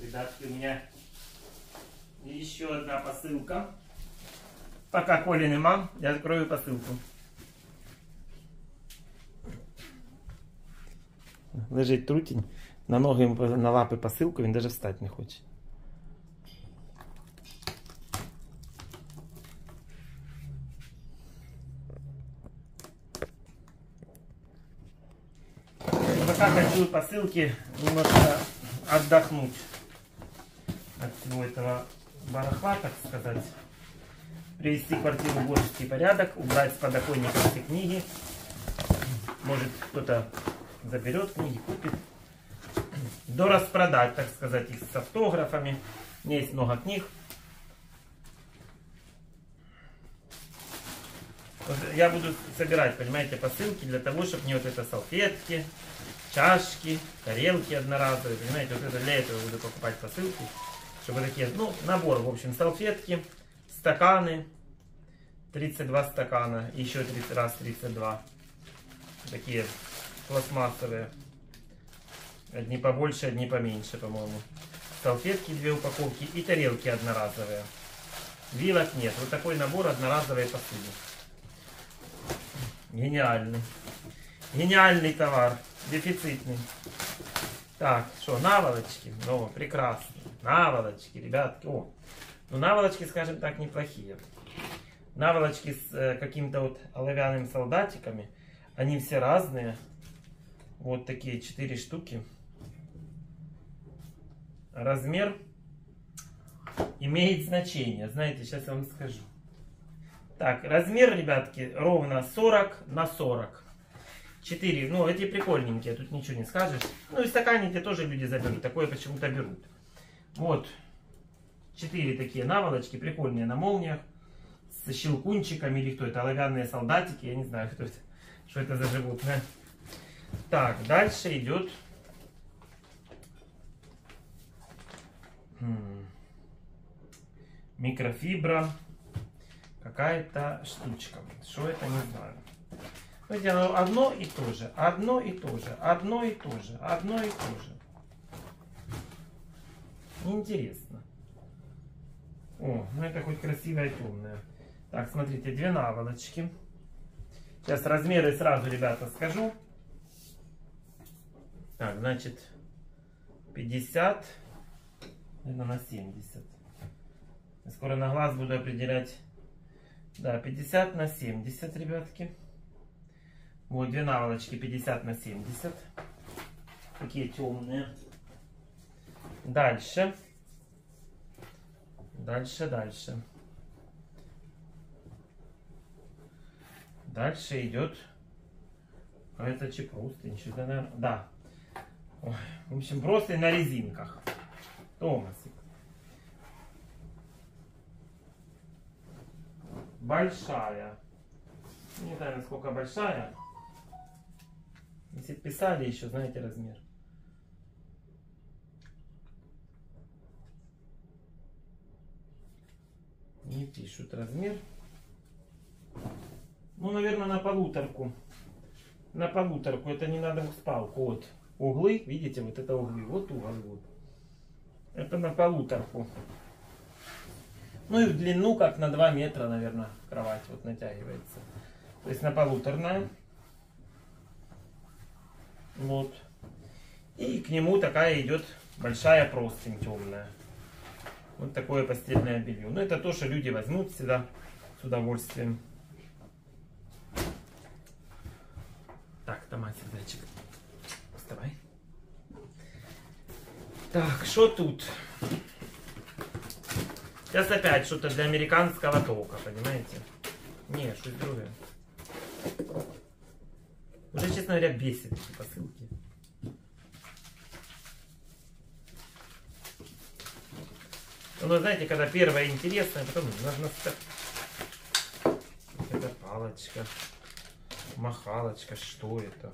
Ребятки, у меня еще одна посылка. Пока Коли нема, я открою посылку. Лежить трутень, на ноги, на лапи посилку, він навіть встати не хоче. Пока хочу посылки немножко отдохнуть от всего этого барахла, так сказать. Привести квартиру в божеский порядок, убрать с подоконника все книги. Может, кто-то заберет книги, купит. Дораспродать, так сказать, их с автографами. У меня есть много книг. Вот я буду собирать, понимаете, посылки для того, чтобы мне вот это салфетки, чашки, тарелки одноразовые, понимаете, вот это для этого буду покупать посылки. Чтобы такие, ну, набор, в общем, салфетки, стаканы, 32 стакана, еще 30 раз 32. Такие пластмассовые. Одни побольше, одни поменьше, по-моему. Салфетки 2 упаковки и тарелки одноразовые. Вилок нет. Вот такой набор одноразовой посуды. Гениальный. Гениальный товар. Дефицитный. Так, что, наволочки? Ну, прекрасно. Наволочки, ребятки. О, ну наволочки, скажем так, неплохие. Наволочки с каким-то вот оловянными солдатиками. Они все разные. Вот такие 4 штуки. Размер имеет значение. Знаете, сейчас я вам скажу. Так, размер, ребятки, ровно 40 на 40. 4, ну эти прикольненькие, тут ничего не скажешь. Ну и стаканники тоже люди заберут, такое почему-то берут. Вот 4 такие наволочки, прикольные на молниях, с щелкунчиками или кто это, оловянные солдатики, я не знаю, кто это, что это за животное. Так, дальше идет микрофибра, какая-то штучка. Что это, не знаю. Видите, оно одно и то же, одно и то же, одно и то же, одно и то же. Интересно. О, ну это хоть красивая и темная. Так, смотрите, 2 наволочки. Сейчас размеры сразу, ребята, скажу. Так, значит, 50, наверное, на 70. Я скоро на глаз буду определять. Да, 50 на 70, ребятки. Вот 2 наволочки 50 на 70. Такие темные. Дальше. Дальше. Дальше идет какая-то чепростынь. Что-то, наверное, да. Ой, в общем, просто на резинках. Томасик. Большая. Не знаю, насколько большая. Если писали еще, знаете, размер. Не пишут размер. Ну, наверное, на полуторку. На полуторку. Это не надо спалку. Вот углы, видите, вот это углы. Вот угол. Вот. Это на полуторку. Ну и в длину, как на 2 метра, наверное, кровать вот натягивается. То есть на полуторная. Вот. И к нему такая идет большая простынь темная. Вот такое постельное белье. Ну это то, что люди возьмут всегда с удовольствием. Так, Томасик, зайчик. Вставай. Так, что тут? Сейчас опять что-то для американского тока, понимаете? Не, что-то другое. Уже, честно говоря, бесит эти посылки. Ну, знаете, когда первое интересное, потом нужно... Это палочка, махалочка, что это?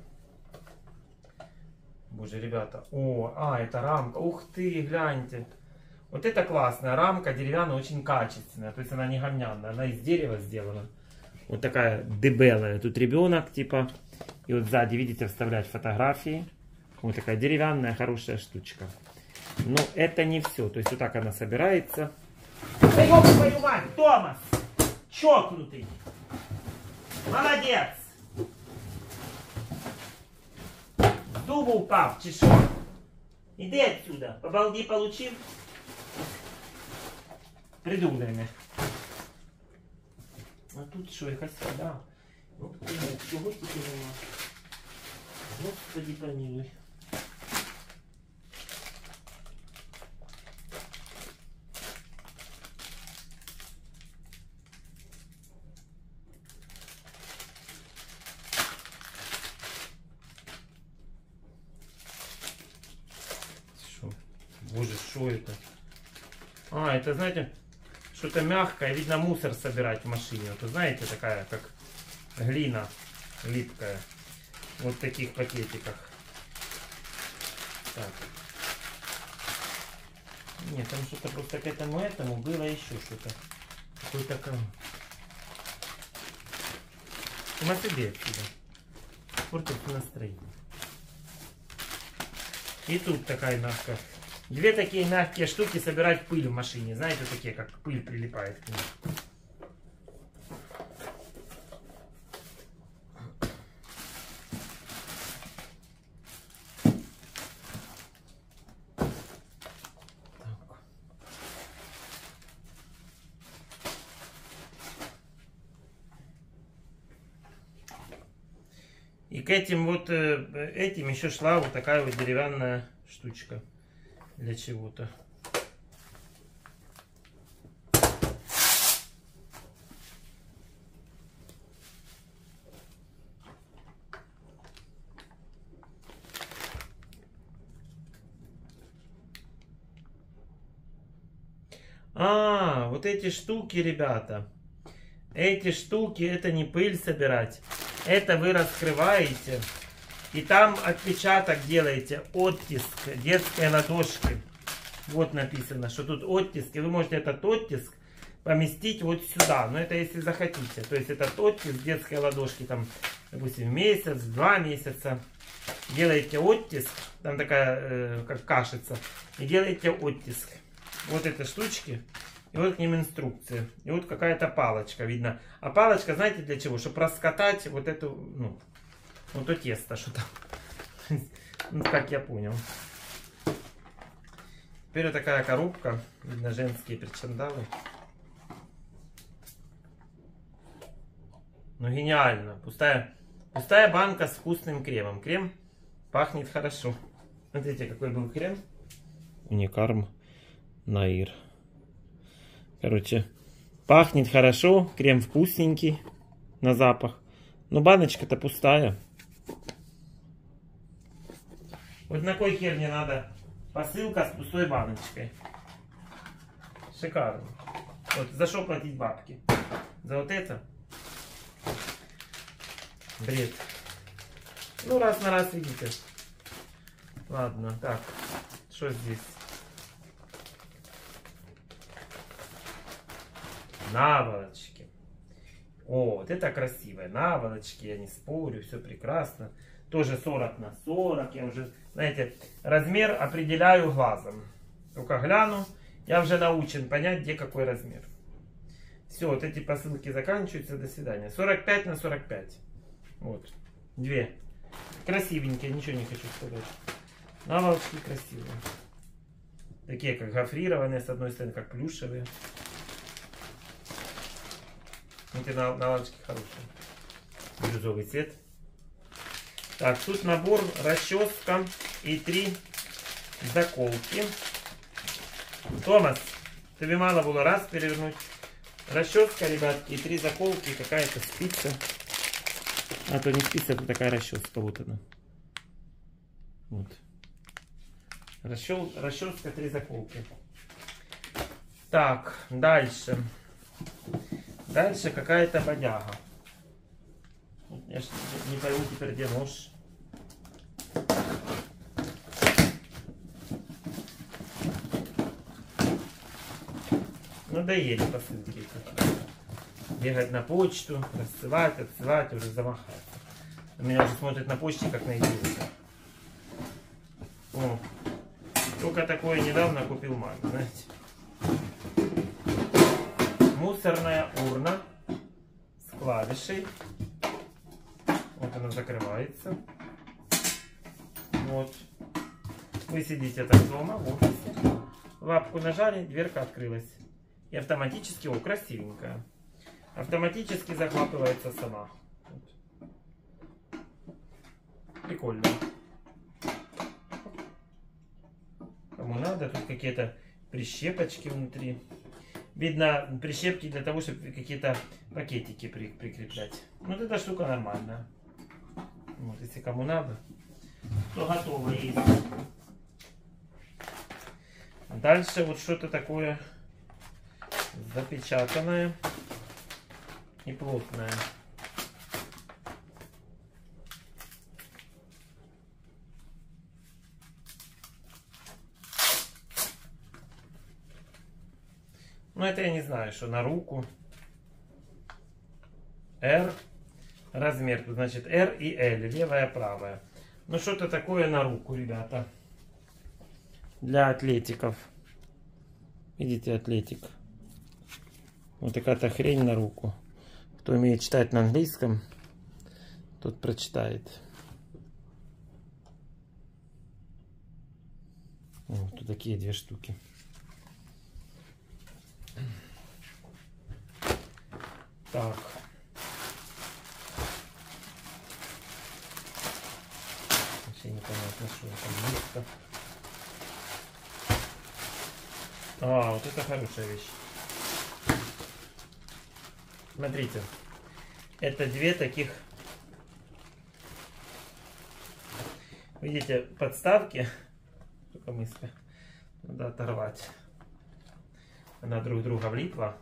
Боже, ребята. О, это рамка. Ух ты, гляньте. Вот это классная рамка, деревянная, очень качественная. То есть она не говняная, она из дерева сделана. Вот такая дебелая. Тут ребенок, типа. И вот сзади, видите, вставлять фотографии. Вот такая деревянная, хорошая штучка. Но это не все. То есть вот так она собирается. Да ёб твою мать, Томас! Чокнутый! Молодец! С дуба упав, чешок. Иди отсюда. По балде получил. Придумаємо. А тут що, якась вода? Ну, чого тільки нема? Господи помилуй. Шо? Боже, что это? А, это, знаете, что-то мягкое, видно, мусор собирать в машине. Вот, знаете, такая, как глина липкая. Вот в таких пакетиках. Так. Нет, там что-то просто к этому было еще что-то. Какой-то... Смотри отсюда. Портит настроение. И тут такая мягкая. Две такие мягкие штуки собирать пыль в машине. Знаете, такие, как пыль прилипает к ним. И к этим вот, этим еще шла вот такая вот деревянная штучка для чего-то. А, вот эти штуки, ребята. Эти штуки, это не пыль собирать. Это вы раскрываете. И там отпечаток делаете, оттиск детской ладошки. Вот написано, что тут оттиск. И вы можете этот оттиск поместить вот сюда. Но это если захотите. То есть этот оттиск детской ладошки, там, допустим, месяц, 2 месяца. Делаете оттиск. Там такая, как кашица. И делаете оттиск. Вот эти штучки. И вот к ним инструкция. И вот какая-то палочка видно. А палочка, знаете, для чего? Чтобы раскатать вот эту, ну, вот то тесто, что там. Ну, как я понял. Теперь вот такая коробка. Видно, женские причандалы. Ну, гениально. Пустая банка с вкусным кремом. Крем пахнет хорошо. Смотрите, какой был крем. Уникарм Наир. Короче, пахнет хорошо. Крем вкусненький на запах. Но баночка-то пустая. Вот на кой хер мне надо посылка с пустой баночкой. Шикарно. Вот за что платить бабки? За вот это? Бред. Ну, раз на раз, видите. Ладно, так. Что здесь? Наволочки. О, вот это красивые наволочки, я не спорю, все прекрасно. Тоже 40 на 40. Я уже, знаете, размер определяю глазом. Только гляну, я уже научен понять, где какой размер. Все, вот эти посылки заканчиваются. До свидания. 45 на 45. Вот. 2. Красивенькие, ничего не хочу сказать. Наволочки красивые. Такие, как гофрированные, с одной стороны, как плюшевые. Эти наволочки хорошие. Бирюзовый цвет. Так, тут набор, расческа и 3 заколки. Томас, тебе мало было раз перевернуть. Расческа, ребятки, и 3 заколки, какая-то спица. А то не спица, это такая расческа, вот она. Вот. Расческа, 3 заколки. Так, дальше. Дальше какая-то бодяга. Я не пойму теперь, где нож. Надоели посылки. Бегать на почту, рассылать, отсылать, уже замахаться. У меня уже смотрят на почте, как на идиота. О. Только только такое недавно купил маме, знаете. Мусорная урна с клавишей. Вот она закрывается. Вот. Вы сидите так дома в офисе. Лапку нажали, дверка открылась. И автоматически, о, красивенькая. Автоматически захватывается сама. Вот. Прикольно. Кому надо, тут какие-то прищепочки внутри. Видно, прищепки для того, чтобы какие-то пакетики прикреплять. Вот эта штука нормальная. Вот, если кому надо, то готово есть. Дальше вот что-то такое запечатанное и плотное. Ну, это я не знаю, что на руку. R. Размер, тут значит R и L. Левая, правая. Ну, что-то такое на руку, ребята. Для атлетиков. Видите, атлетик. Вот такая-то хрень на руку. Кто умеет читать на английском, тот прочитает. Вот тут такие две штуки. Так. Вообще непонятно, что там есть-то. А, вот это хорошая вещь. Смотрите. Это две таких, видите, подставки. Только миска. Надо оторвать. Она друг друга влипла.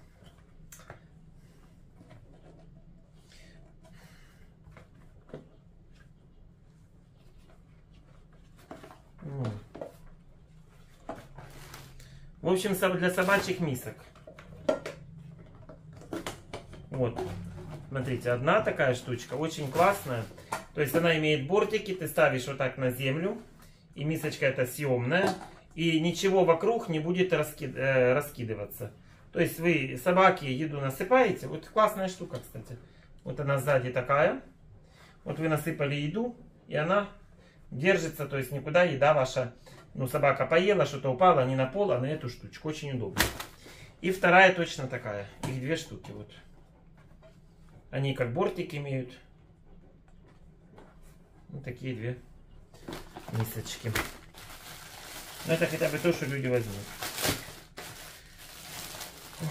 В общем, для собачьих мисок. Вот. Смотрите, одна такая штучка, очень классная. То есть она имеет бортики, ты ставишь вот так на землю. И мисочка эта съемная. И ничего вокруг не будет раскидываться. То есть вы собаке еду насыпаете. Вот классная штука, кстати. Вот она сзади такая. Вот вы насыпали еду. И она держится, то есть никуда еда ваша. Ну, собака поела, что-то упало не на пол, а на эту штучку. Очень удобно. И вторая точно такая. Их две штуки. Вот. Они как бортик имеют. Вот такие две мисочки. Но это хотя бы то, что люди возьмут. Ой.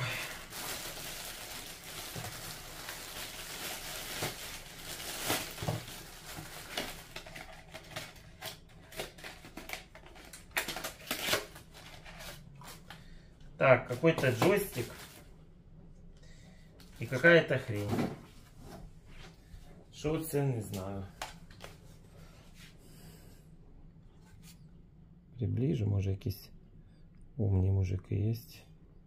Так, какой-то джойстик и какая-то хрень. Что це, не знаю. Приближу, може якісь умні мужики есть.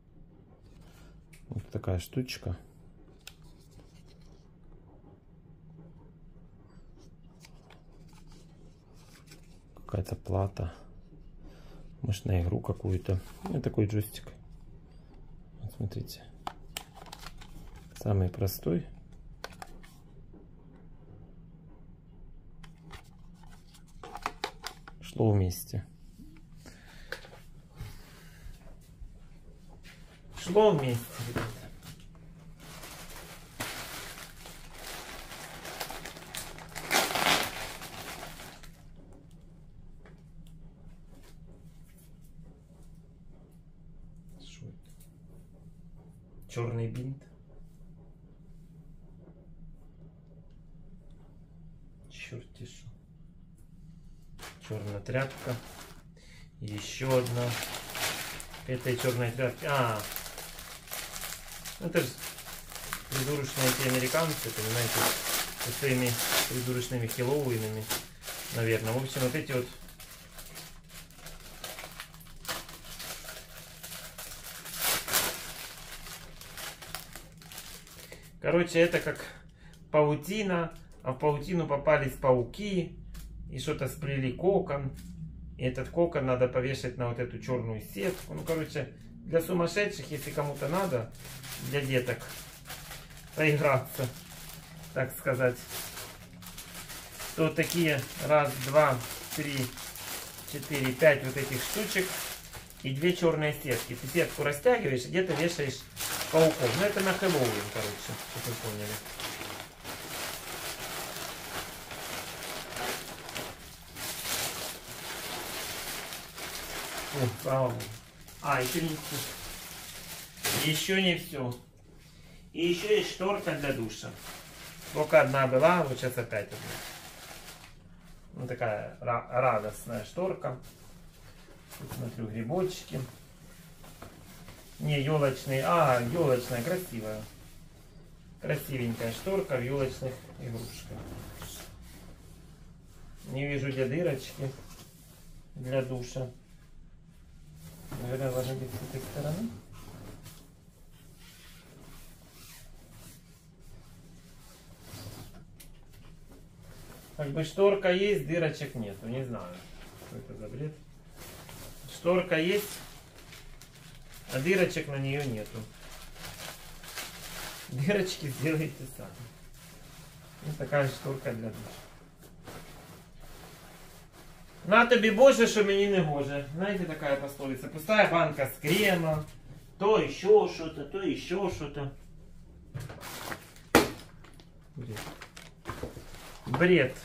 Вот такая штучка. Какая-то плата. Может, на игру какую-то. Ну, такой джойстик. Вот смотрите. Самый простой. Шло вместе. Шло вместе, ребята. Что это? Черный бинт. Черти шо. Черная тряпка. Еще одна. Этой черной тряпки. А, это же придурочные эти американцы, понимаете, со своими придурочными Хэллоуинами, наверное. В общем, вот эти вот короче, это как паутина, а в паутину попались пауки и что-то сплели кокон. И этот кокон надо повешать на вот эту черную сетку. Ну, короче, для сумасшедших, если кому-то надо, для деток, поиграться, так сказать, то такие 1, 2, 3, 4, 5 вот этих штучек и 2 черные сетки. Ты сетку растягиваешь и где-то вешаешь пауков. Ну, это на Хэллоуин, короче, чтобы вы поняли. О, слава Богу. А, еще не все. Еще не все. И еще есть шторка для душа. Только одна была, вот сейчас опять одна. Ну, такая радостная шторка. Тут смотрю, грибочки. Не елочные, а елочная, красивая. Красивенькая шторка в елочных игрушках. Не вижу где дырочки для душа. Наверное, должны быть с этой стороны. Как бы шторка есть, дырочек нету. Не знаю, что это за бред. Шторка есть, а дырочек на нее нету. Дырочки сделайте сами. Вот такая шторка для душа. На тобі Боже, що мені не гоже. Знаете, такая пословица. Пустая банка с кремом. То еще что-то, то еще что-то. Бред. Бред.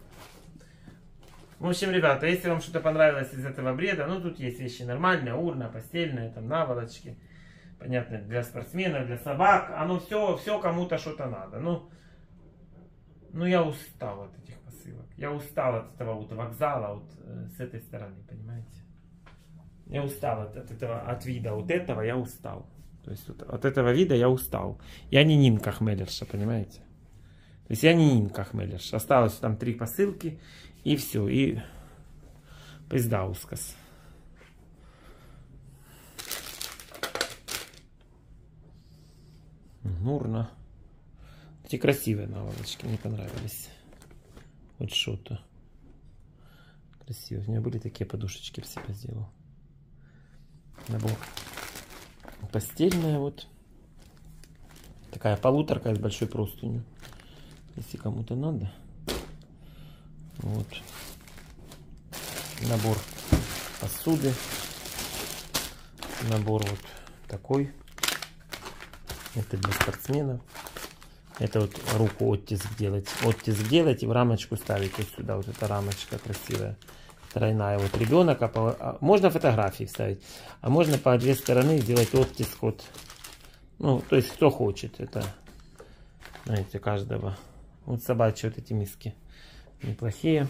В общем, ребята, если вам что-то понравилось из этого бреда, ну тут есть вещи нормальные, урна, постельная, там наволочки. Понятно, для спортсменов, для собак. Оно все кому-то что-то надо. Ну я устал от этих посылок. Я устал от этого вот вокзала вот с этой стороны, понимаете? Я устал от этого, от вида вот этого я устал. То есть вот, от этого вида я устал. Я не Нинка Хмелерша, понимаете? То есть я не Нинка Хмелерша. Осталось там 3 посылки и все. И пизда ускос. Нурно. Эти красивые наволочки мне понравились. Вот что-то. Красиво. У меня были такие подушечки, в себя сделал. Набор. Постельная вот. Такая полуторка с большой простынью. Если кому-то надо. Вот. Набор посуды. Набор вот такой. Это для спортсменов. Это вот руку оттиск делать. Оттиск делать и в рамочку ставить вот сюда. Вот эта рамочка красивая. Тройная. Вот ребенок. Можно фотографии вставить. А можно по 2 стороны сделать оттиск. Вот. Ну, то есть кто хочет. Это, знаете, каждого. Вот собачьи вот эти миски. Неплохие.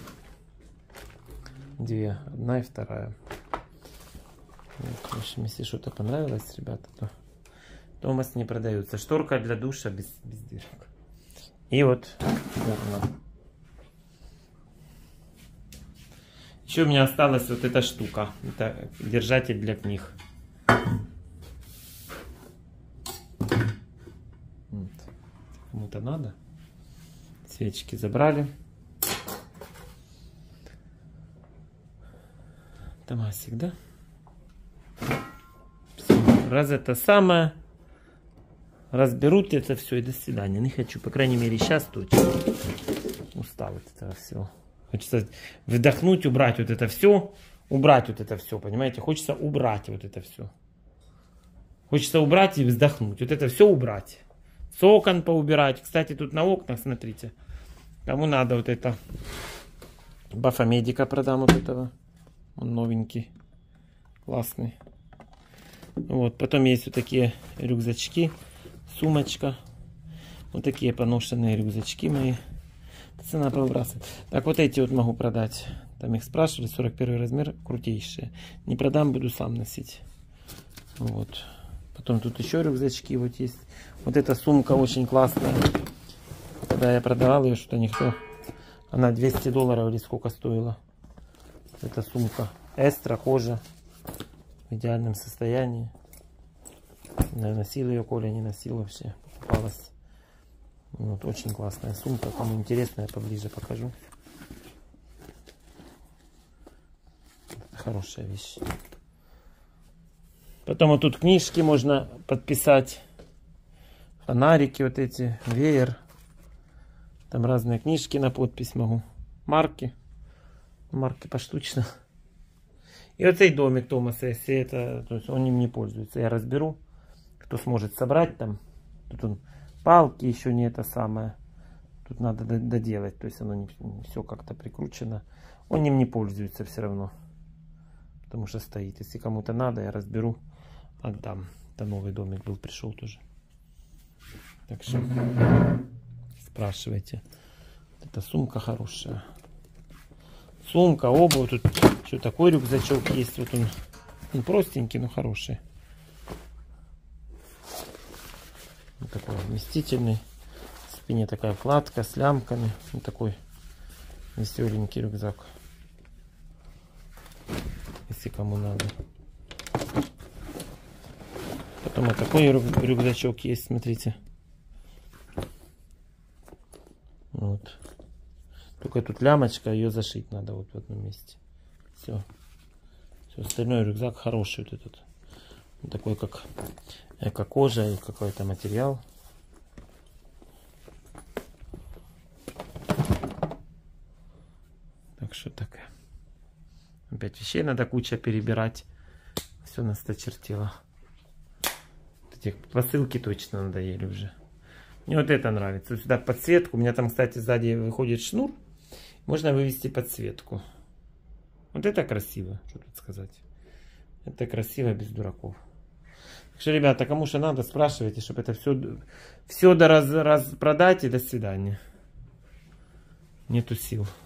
2. Одна и вторая. Вот, в общем, если что-то понравилось, ребята, то Томас не продается. Шторка для душа без дырок. И вот урна. Еще у меня осталась вот эта штука. Это держатель для книг. Вот. Кому-то надо. Свечки забрали. Томасик, да? Все. Раз это самое. Разберут это все и до свидания. Не хочу, по крайней мере, сейчас точно. Устал от этого всего. Хочется вдохнуть, убрать вот это все. Убрать вот это все, понимаете? Хочется убрать вот это все. Хочется убрать и вздохнуть. Вот это все убрать. С окон поубирать. Кстати, тут на окнах, смотрите. Кому надо вот это. Бафомедика продам вот этого. Он новенький. Классный. Вот. Потом есть вот такие рюкзачки. Сумочка. Вот такие поношенные рюкзачки мои. Цена повыбрасывает. Так, вот эти вот могу продать. Там их спрашивали. 41 размер. Крутейшие. Не продам, буду сам носить. Вот. Потом тут еще рюкзачки вот есть. Вот эта сумка очень классная. Когда я продавал ее, что-то никто... Она $200 или сколько стоила. Эта сумка. Эстра, кожа. В идеальном состоянии. Носил ее, Коля не носил вообще. Покупалась. Вот, очень классная сумка. Кому интересно, я поближе покажу. хорошая вещь. Потом вот тут книжки можно подписать. Фонарики вот эти, веер. Там разные книжки на подпись могу. Марки. Марки поштучно. И вот этот домик Томаса, если это, то есть он им не пользуется. Я разберу, кто сможет собрать там. Тут он палки еще не это самое. Тут надо доделать, то есть оно не все как-то прикручено. Он им не пользуется все равно. Потому что стоит. Если кому-то надо, я разберу, отдам. Это новый домик был, пришел тоже. Так что спрашивайте. Эта сумка хорошая. Сумка, обувь. Тут что такой рюкзачок есть. Вот он простенький, но хороший. Вот такой вместительный. В спине такая вкладка с лямками. Вот такой веселенький рюкзак. Если кому надо. Потом вот такой рюкзачок есть, смотрите. Вот. Только тут лямочка, ее зашить надо вот в одном месте. Все. Все остальное рюкзак хороший вот этот. Вот такой как эко-кожа и какой-то материал. Так что так. Опять вещей надо куча перебирать. Все насточертело. Вот эти посылки точно надоели уже. Мне вот это нравится. Сюда подсветку. У меня там, кстати, сзади выходит шнур. Можно вывести подсветку. Вот это красиво. Что тут сказать. Это красиво без дураков. Так что, ребята, кому что надо, спрашивайте, чтобы это все до распродать и до свидания. Нету сил.